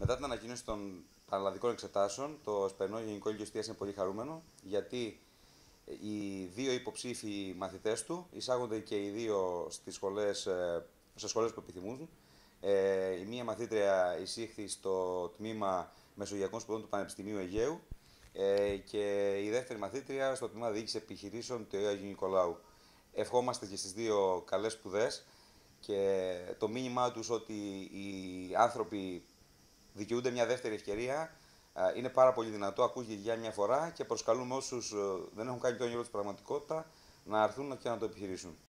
Μετά την ανακοίνωση των πανελλαδικών εξετάσεων, το Εσπερινό Γενικό Λύκειο Εστίας είναι πολύ χαρούμενο, γιατί οι δύο υποψήφοι μαθητές του εισάγονται και οι δύο σε σχολές που επιθυμούν. Η μία μαθήτρια εισήχθη στο τμήμα Μεσογειακών Σπουδών του Πανεπιστημίου Αιγαίου και η δεύτερη μαθήτρια στο τμήμα Διοίκηση Επιχειρήσεων του Αγίου Νικολάου. Ευχόμαστε και στις δύο καλές σπουδές και το μήνυμά τους ότι οι άνθρωποι δικαιούνται μια δεύτερη ευκαιρία είναι πάρα πολύ δυνατό, ακούγεται για μια φορά και προσκαλούμε όσους δεν έχουν κάνει το όνειρό τους πραγματικότητα να έρθουν και να το επιχειρήσουν.